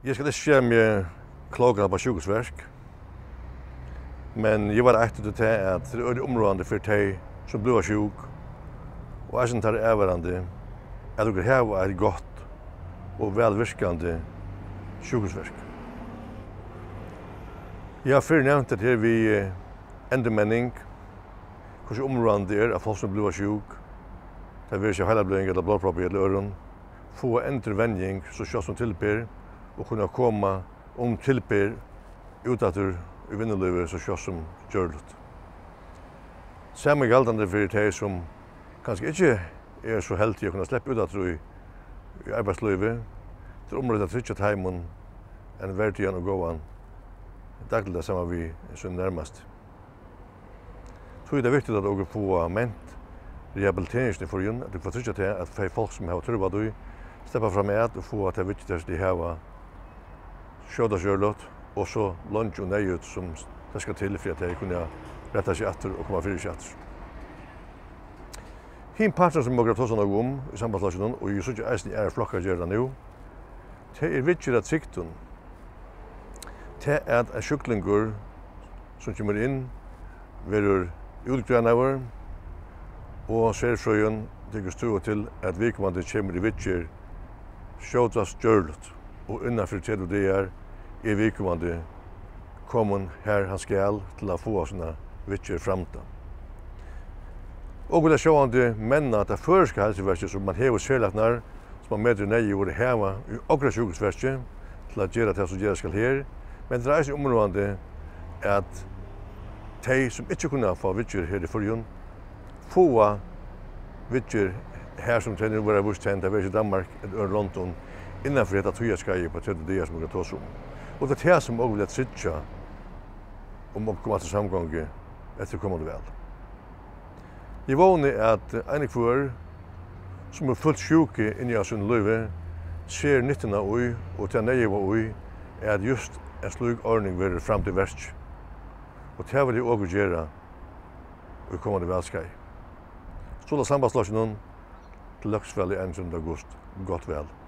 Jeg skal ikke skje meg klokker på sjukehusverk, men jeg var ekte til at det er områdende for de som blir sjuk, og jeg synes det er avhørende at dere har et godt og velvirkende sjukehusverk. Jeg har før nevnt at her vi endemenning, hvordan områdende er at folk som blir sjuk, det vil ikke heilabløying eller blodpropp i øren, få endrevending så kjøtt som tilbyr, og kunne komme tilbyr utatur i vinnelivet så kjøtt som gjørligt. Samme galdende for de som kanskje ikke er så heldige å kunne slippe utatur i arbeidslivet, til området at ikke heimen en verdian og gåan daglig det samme vi som nærmest. Så er det viktig at dere får ment rehabiliteringsne for igjen, at dere får trykke til at folk som har turbat og slippe fram med og få at det er viktig at de har skjøda kjørlåt, og så lunch og nøyut som det skal til for at de kunne rette seg etter og komme fyrir seg etter. Hin parten som vi tar noe om i sambandslasjonen, og jeg synes ikke eisen er flokka gjør det nå, det er viktig at sikten til at en sjuklingur som kommer inn verur utgrønnaver og serfrøyen tykker stå til at vedkommende kommer i vittjer skjøtast gjørlet og innanfor til det er vedkommende kommen her han skal til å få sine vittjer framta. Og vil jeg sjående menna at det føreska helseverket som man hever særlagnar som man medre nøye vore heva i okra sjukehusverket til å gjøre det som gjøre skal her, men det er områdende at de som ikke kunne få vittjer her i forhjun, få vittjer her som tenner våre vurstendt, det er i Danmark eller London, innanfor dette tøyaskeie på 30 dager som vi kan ta oss om. Og det er det som også vil trytja om å komme til samgånget etter kommende vel. Jeg vågner at en kvar som er fullt sjuke inni av sin liv ser nyttene ui og til nøyeva ui er at just en slik ordning vil fram til verst. Og det vil jeg også gjøre i kommende velskei. Så la sambandslasjonen til Løksfjell i 1. august. Godt vel.